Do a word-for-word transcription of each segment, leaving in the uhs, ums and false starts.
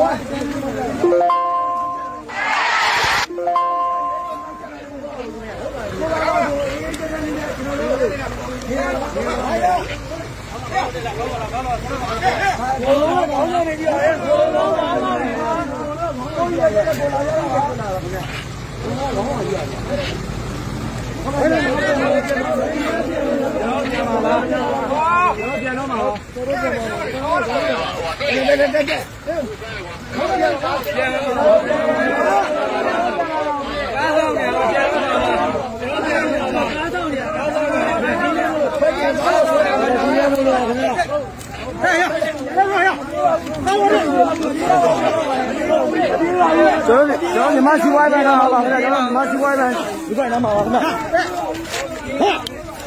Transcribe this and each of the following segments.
这这你妈去外边干好吧？这你妈去外边，你快点忙吧，快！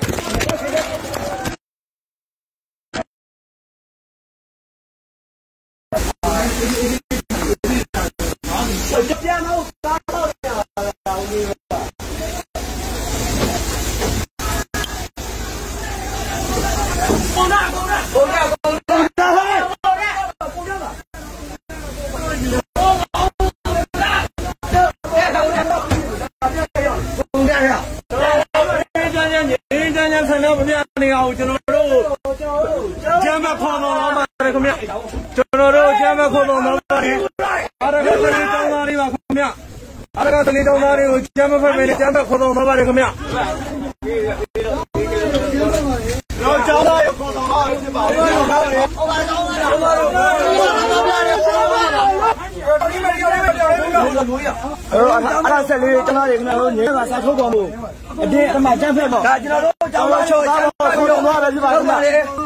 Ada sekali kenal dia kenal ni kan satu kamu. Dia macam apa? Dah jelas tu jauh jauh jauh jauh luar lagi mana?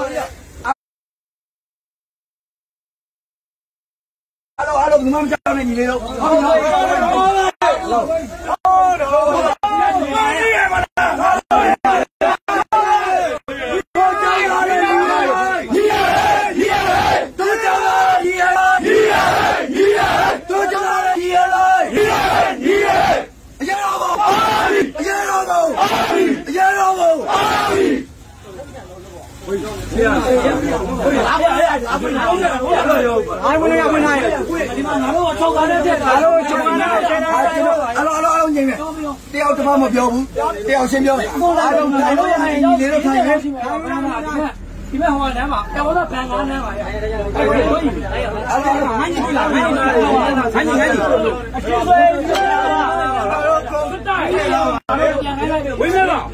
Halo halo, memang jauh ni ni lo.你们好难嘛？要我那办案难嘛？哎，可以。哎呀，赶紧去了，赶紧来，赶紧赶紧。为什么？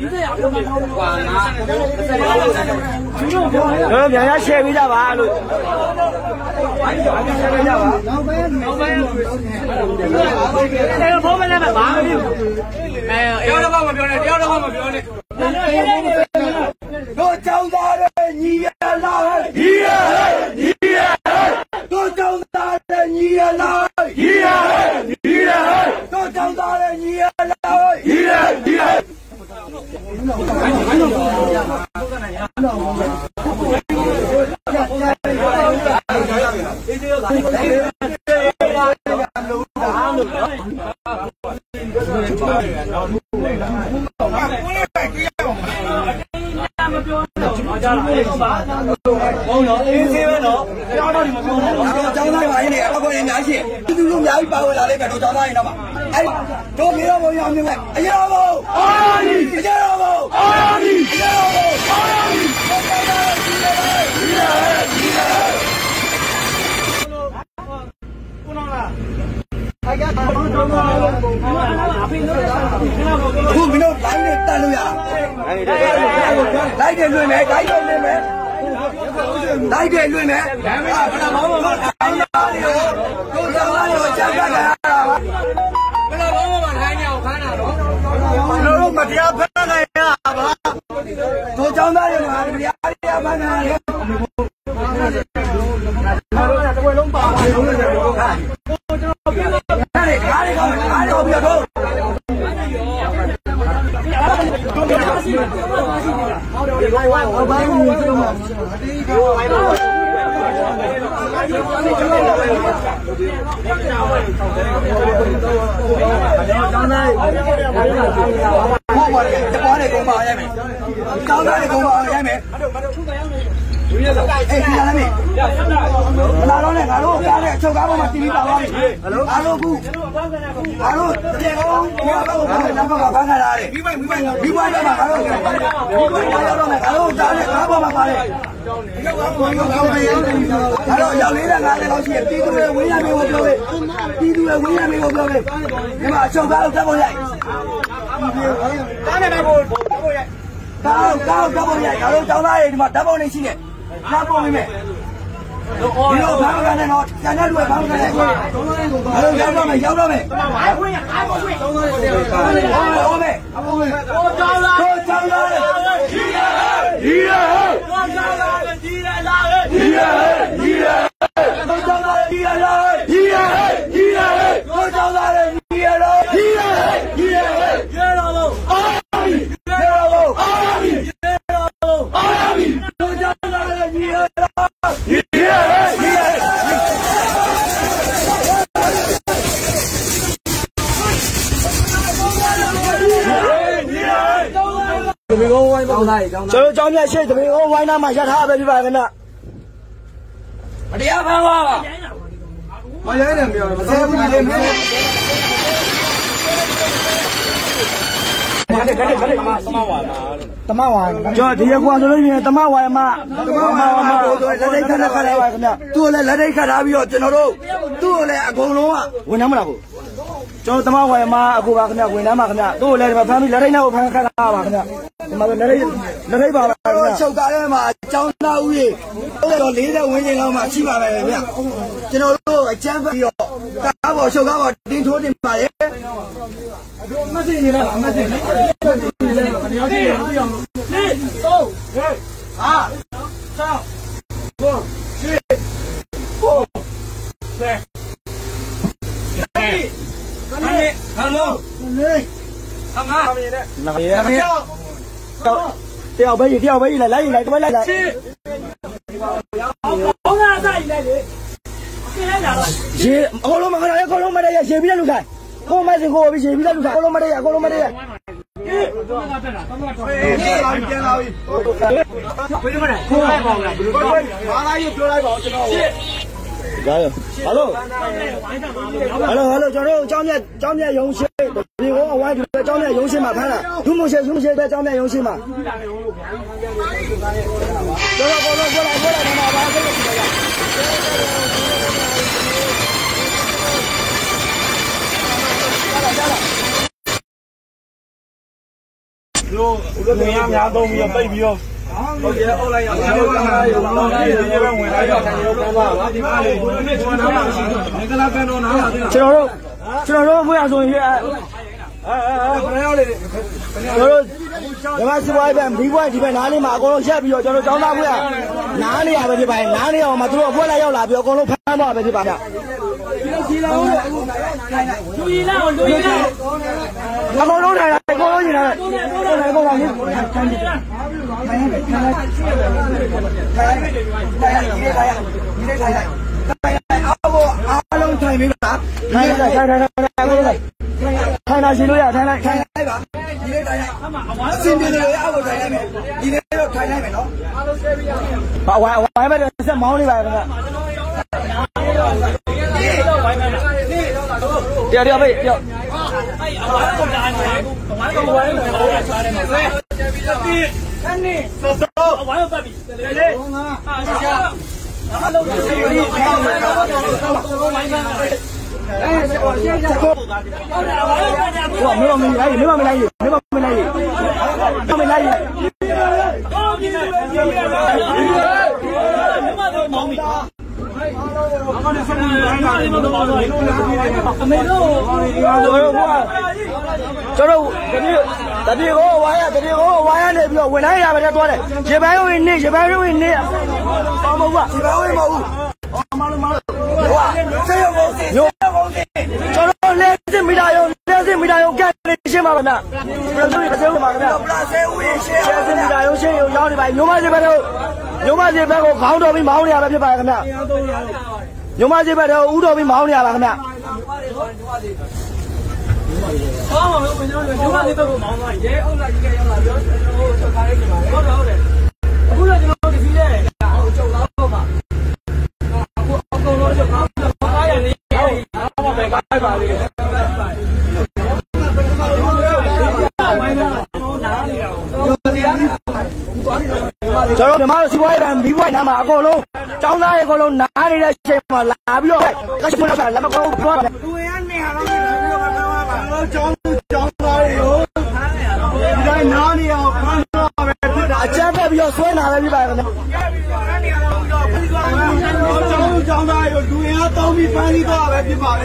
呃，两家切一下吧，路。那个跑回来嘛，八个六。哎，要的话我标的，要的话我标的。我长大了，你也来，你也来，你也来。我长大了，你也来，你也来，你也来。我长大了，你也来，你也来，你也来。赶紧赶紧。Aku minum lain tak lu ya? Lain dia lu ni, lain dia lu ni, lain dia lu ni. Kalau mau mau lain dia lu, tu jangan lu jaga dia. Kalau mau mau lain dia, aku kan ada. Kalau mati apa nak ya? Tu jangan dia lu, dia dia mana dia? Kalau nak tu belum bawa, belum ada bukan. Kali kali kali kau biar kau. 哎，听到了没？拿到了，拿到，拿了，抽卡我们 T V 打完，拿到不？拿到，这个我要把我放在那个放开来的，明白明白，明白了嘛？拿到，明白了嘛？拿到，拿了，拿我们放的。拿到，要你了，拿来老师，地图的危险没我标的，地图的危险没我标的，你嘛抽卡怎么来？打来打过，打过来。Kau kau kau boleh kalau kau lain cuma dah boleh sini. Kenapa ni? Dia orang kan nak jangan dua orang kan. Kalau jauh dah me, jauh dah me. Oh me. Oh jauh lah. Oh jauh lah. Dia. Dia. Oh jauh lah. Dia lah. Dia. Dia. Oh jauh lah. Dia lah. Dia. Dia. Oh jauh lah. Dia lah. Dia. Dia. Dia lah. Chalo cháu nhà xe tụi mình có vay năm mà ra thả về đi vài cái nè. Mà đi áp hàng qua. Mà lấy được nhiều mà xe cũng đi lên. Cho thì qua rồi đấy tama hoài mà tama mà tôi lấy đây khai khai lại cái nè tôi lấy lấy đây khai ra bây giờ nó đâu tôi lấy à con nó à quên lắm là cô cho tama hoài mà cô bác cái nè quên lắm mà cái nè tôi lấy mà phải lấy đây nào phải khai ra mà cái nè mà lấy đây lấy đây vào cái nè chậu cái mà cháu nào gì tôi lấy lấy ra quên gì đâu mà chi mà về vậy cho nó đâu cái chén phải rồi cá bỏ chậu cá bỏ tin thua tiền mà đấy nó gì gì đó nó gì à sao bốn bốn này này này thằng luôn thằng ha thằng gì tiêu bây giờ tiêu bây giờ lại lấy lại cái lấy lại ông ra đây này gì cô luôn mà cái này cô luôn mà đây là gì biết luôn rồi cô mà gì cô biết gì biết luôn rồi cô luôn mà đây là cô luôn mà đây là Hello, hello, hello, cho nó cháu nhà cháu nhà dùng xe, vì có ở ngoài thì cháu nhà dùng xe mà phải là, dùng một xe dùng xe để cháu nhà dùng xe mà. Cho nó qua qua lại qua lại thằng nào vào cái gì vậy? Yo, người em nhà tôi nhiều tây nhiều. Có gì ông này ông này ông này ông này thì em ngoài này rồi. Chờ đâu, chờ đâu mới ăn rồi vậy. À à à, rồi, giờ mai xin quay về đi quay thì phải nói đi mà con xe bây giờ cho nó cháu nào vậy? Nói đi à vậy thì phải nói đi à mà tôi quay lại đâu là bây giờ con nó phá mà vậy thì phải. Chú ý nào, chú ý nào. Mà con nói này là con nói gì này? Con này con làm gì? Alo thầy mình bảo. Thầy thầy thầy thầy thầy. Thầy nào xin lỗi à thầy này thầy này bảo. Xin đi rồi alo thầy này mày. Đi đây thầy này mày nó. Bảo hoài hoài bây giờ sẽ máu đi về rồi. Đi đi đi đi. Anh đi. Ở ngoài không bị. Đây đây. Ủa, nếu mà mình lấy gì? Nếu mà mình lấy gì? Nếu mà mình lấy gì? Nếu mà mình lấy gì? Cho đâu? Cái gì? Cái gì có vài à? Cái gì có vài này bây giờ quên hết ra bây giờ tôi này. Chỉ bán cái này, chỉ bán cái này. Có màu à? Chỉ bán cái màu. Mau mau. Cho nó lên trên mỹ đại lên trên mỹ đại cái này xem mà nè. Lên trên mỹ đại mà nè. Lên trên mỹ đại xem yêu nhau đi bài. Nhúng mà gì bài đâu? Nhúng mà gì bài có khảo đồ bị máu đi à bài bài nè. Nhúng mà gì bài đâu ú đồ bị máu đi à bài nè. Nhúng mà gì đâu máu mà dễ ông là gì cái ông là dễ. Ôi trời ơi. Ôi trời ơi. Ôi trời ơi. တော်တော်ဒီမှာစီးပွားရေးကမီးပွားနာမှာအကုန်လုံးကျောင်းသားတွေအကုန်လုံးနားနေတဲ့အချိန်မှာလာပြီးတော့ကရှမလောက်တာလက်မကောင်းပြောတယ်သူရနေဟာတော့ပြီးတော့ကတော့ပါကျောင်းကျောင်းသားတွေကိုဒီတိုင်းနားနေအောင်ဖမ်းတော့ပဲဖြစ်တာအကြမ်းဖက်ပြီးတော့ဆွဲနာပဲပြပါခင်ဗျာကျောင်းကျောင်းသားတွေကိုလူရင်းတောင်းပြီးဖမ်းပြီးတော့ပဲဖြစ်ပါပဲ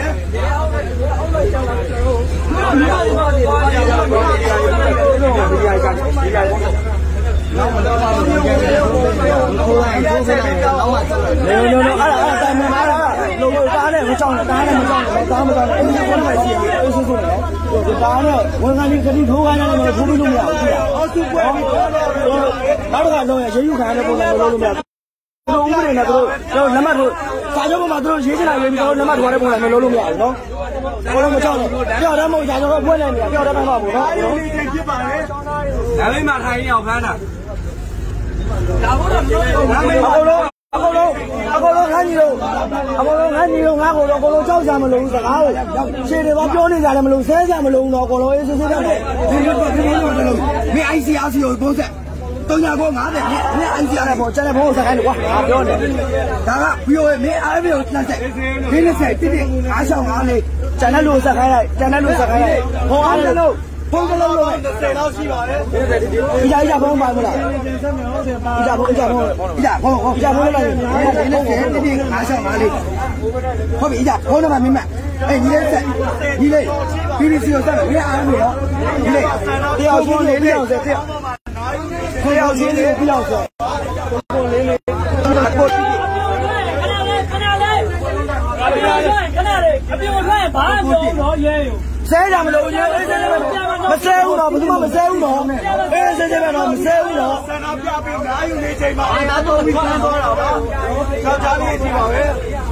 နော်မတော်ပါဘူး။ခိုးလိုက်ခိုးလိုက်တော့မှလေလေလေအဲ့ဒါအဲ့ဒါတိုင်မှာအဲ့ဒါလုံလုံသားနဲ့မကြောက်နဲ့သားနဲ့မကြောက်နဲ့သားမကြောက်နဲ့အင်းကြီးကလည်းရှိတယ်အေးဆိုးဆိုးတယ်ဟိုဒါနဲ့ဝန်ခံပြီးခတိထိုးခိုင်းတယ်လည်းထိုးပြီးလို့မရဘူးကြည့်ရအောင်သူ့ပွဲပြီးတော့နောက်တစ်ခါလုံးရရေယူခံရတဲ့ပုံစံမျိုးလို့မရဘူးတို့ဥပဒေနဲ့တို့တို့လက်မှတ်တို့စာချုပ်ပေါ်မှာတို့ရေးချင်တာရေးပြီးတော့လက်မှတ်ထိုးတဲ့ပုံစံမျိုးလုပ်လို့မရဘူးနော်ဘယ်လိုမကြောက်လဲပြောတယ်မဟုတ်ကြတော့ပွဲနေနေတာပြောတယ်မှမဟုတ်ဘူးနော်အဲ့ဒီလေးဖြစ်ပါလေဒါလေးမှထိုင်ရအောင်ဖမ်းတာဒါဘုရားပြောတော့ငါမေအကုန်လုံးအကုန်လုံးအကုန်လုံးငါညီတို့အကုန်လုံးငါညီတို့ငါကိုတော့အကုန်လုံးကြောက်ကြမလို့စကားကိုခြေတွေပါပြောနေကြတယ်မလို့ဆဲကြမလို့တော့အကုန်လုံးအေးစစ်စစ်တက်တယ်ဒီလိုတော့ဒီလိုတော့လုံးမင်း I C R C ကိုပုံစံတော့ညာကောငါးတယ်မင်းမင်း I C R နဲ့ပေါ့ကျန်တဲ့ဘုံကိုစခိုင်းလို့ကွာငါပြောနေဒါကပြီးတော့မင်းအားပြေကိုနှက်ဆက်ဒီနေ့ဆက်တိတိအားဆောင်ငါလေးကျန်တဲ့လူစခိုင်းလိုက်ကျန်တဲ့လူစခိုင်းလိုက်ဘုံအားလုံးဘုံကလုံးလုံးတစ်ဆယ်လောက်ရှိပါတယ်ဒီကြိုင်ကြဘုံပါမလားဒီကြဘုံဒီကြဘုံဒီကြဘုံဒီကြဘုံလည်းဒီနေ့ဆက်တိတိအားဆောင်ငါလေးဟုတ်ပြီဒီကြဘုံတော့မင်းမအေးဒီလေးဆက်ဒီလေး B B C ကိုဆက်မင်းအားမေရောဒီလေးတယောက်ချင်းလေးတယောက်ဆက်တယောက်တယောက်ချင်းလေးတယောက်ဆက်ကိုလေးလေးကိုတီးခဏလေးခဏလေးခဏလေးခဏလေးအပြင်ထွက်ဘာပြောတော့ရဲရောဆဲကြမလို့ရဲအေးဆဲဆဲမဆဲဘူးတော့ဘယ်သူမှမဆဲဘူးတော့အေးဆဲဆဲပဲတော့မဆဲဘူးတော့ဆန္ဒပြပြီးဓာယူနေချိန်မှာအာနာတော့ပြီးဖမ်းသွားတာပါကြောက်ကြလေးရှိပါပဲ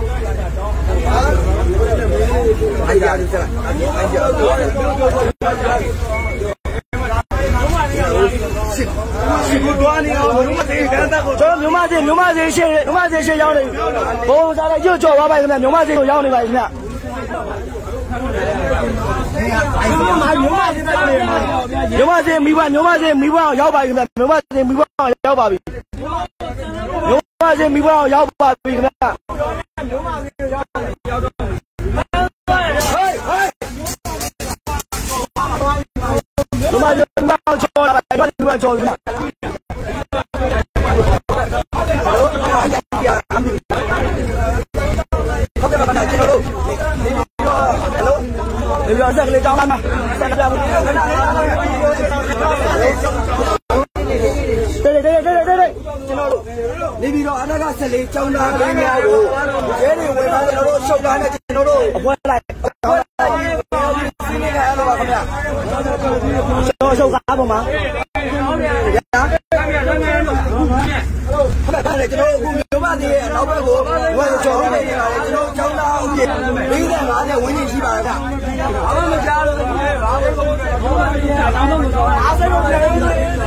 အဲ့ဒါဒီစလားအဲ့ဒါရှိဘူးတော့နေအောင်ဘုမသေးခန်းတက်ကိုကျွန်တော်မြို့မသေးမြို့မသေးရှေ့မြို့မသေးရှေ့ရောက်နေဘိုးစားလိုက်ကြော့ကြော်သွားပါခင်ဗျမြို့မသေးကိုရောက်နေပါခင်ဗျမြို့မသေးမိဘမြို့မသေးမိဘရောက်ပါခင်ဗျမြို့မသေးမိဘရောက်ပါပြီမြို့မသေးမိဘရောက်ပါပြီခင်ဗျမြို့မသေးရောက်ရောက်တော့ဟေးဟေးမြို့မသေးမိဘချောလာပါမိဘချောလာဒီလိုဆက်လေးတောင်းလာမှာဆက်ပြပါတေးတေးတေးတေးတေးကျွန်တော်တို့နေပြီးတော့အနာကဆက်လေးကျောင်းသားလေးများကိုရဲတွေဝင်လာကျွန်တော်တို့ရှုပ်ကားနဲ့ကျွန်တော်တို့အပွဲလိုက်စီးနေတယ်လို့ပါခင်ဗျာကျွန်တော်ရှုပ်ကားပေါ်မှာရတာခဏခဏကျွန်တော်အခုမြို့မသေးရဲ့နောက်ဘက်ကိုဝယ်ကြော်နေတယ်ကျွန်တော်ကျောင်းသားအုပ်ကြီးလေးတဲ့ငါးနဲ့ဝင်းကြီးရှိပါရဲ့ဗျာဘာမှမကြားလို့ဘာမှမပြောဘာမှမပြောအားစိတ်လို့ပြောနေတယ်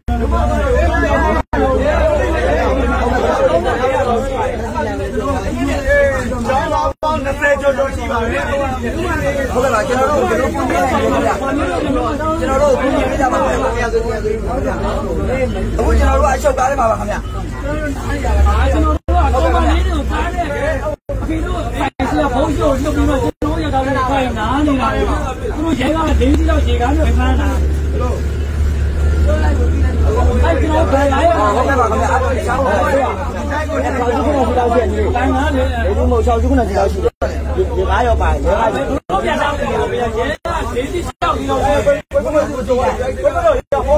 နှစ်ဆယ်ကျော်ကျော်ရှိပါပြီဟုတ်ကဲ့ပါကျွန်တော်တို့ကျွန်တော်တို့ပြင်နေပါဗျာကျွန်တော်တို့ပြင်နေကြပါမယ်ခင်ဗျာဆိုရင်အခုကျွန်တော်တို့အချုပ်ကားထဲမှာပါခင်ဗျာကျွန်တော်တို့ကတော့ဗလေးတွေကိုကားတဲ့အဖေတို့ခိုင်စီကဘုံရှို့လုပ်ပြီးတော့ကျွန်တော်ရတာလည်းခိုင်နားနေတာလေသူတို့ရဲကလည်းဒေးကြီးတော့ခြေကားနဲ့ဖမ်းတာအဲ့ကျွန်တော်ဘယ်လာရအောင်ဟုတ်ကဲ့ပါခင်ဗျာအဲ့ဒီချောင်းပါဆောက်စုခုနကလောက်ရှိနေတယ်တိုင်းနားလေဒီမို့ဆောက်စုခုနကလောက်ရှိတယ်ဒီကားရောပါရဲကားတော့ပြန်တော့ပြန်တော့ရဲကဒေးကြီးဆောက်ပြီးတော့ဘယ်ဘယ်ဘယ်ဘယ်တော့ဘယ်တော့ရအောင်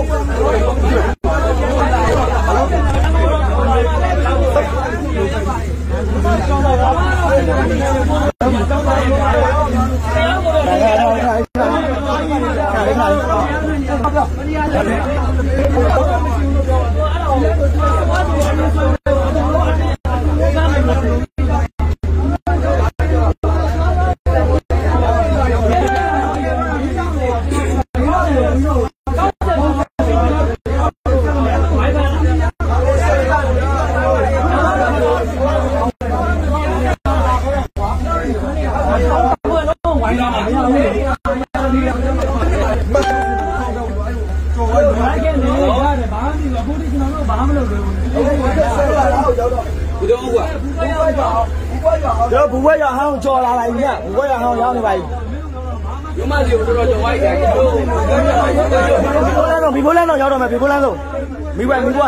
ရဲ့နေနေရတယ်ဘာမှမလုပ်ဘူးအခုဒီကျွန်တော်တို့ဘာမှမလုပ်ဘူးဆက်လာတော့ရောက်တော့ဘူးတော့ဟုတ်ကဘူးဘွဲရောက်ဘူးဘွဲရောက်ကျွန်တော်ဘူးဘွဲရောက်ဟောင်းကြော်လာလိုက်ညဘူးဘွဲရောက်ဟောင်းရောက်နေပါပြီရုံးမစီကိုတော်တော်ကြော်ဝိုက်တယ်တို့ဘီဘိုးလန်းတော့ဘီဘိုးလန်းတော့ရောက်တော့မယ်ဘီဘိုးလန်းတော့မိဘမိဘ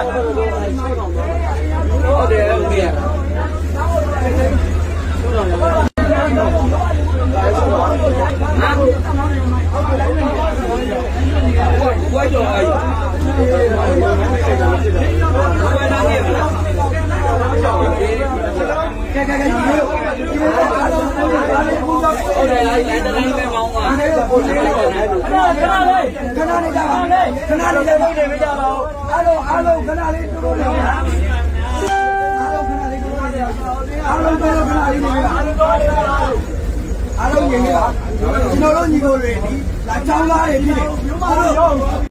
ဟုတ်တယ်ဟုတ်ကဲ့ဘွဲကြော်အဲ့ကဲကဲကဲဒီလိုဟုတ်တယ်လိုက်တိုင်းတိုင်းပဲမောင်းပါခဏခဏလေးခဏလေးကြပါခဏလေးလည်းနေမကြပါဘူးအားလုံးအားလုံးခဏလေးတူတူလေးအားလုံးခဏလေးတူတူလေးအားလုံးခဏလေးနေပါအားလုံးညီနေပါကျွန်တော်တို့ညီကိုတွေဒီလာချောင်းသားတွေဖြစ်တယ်အားလုံး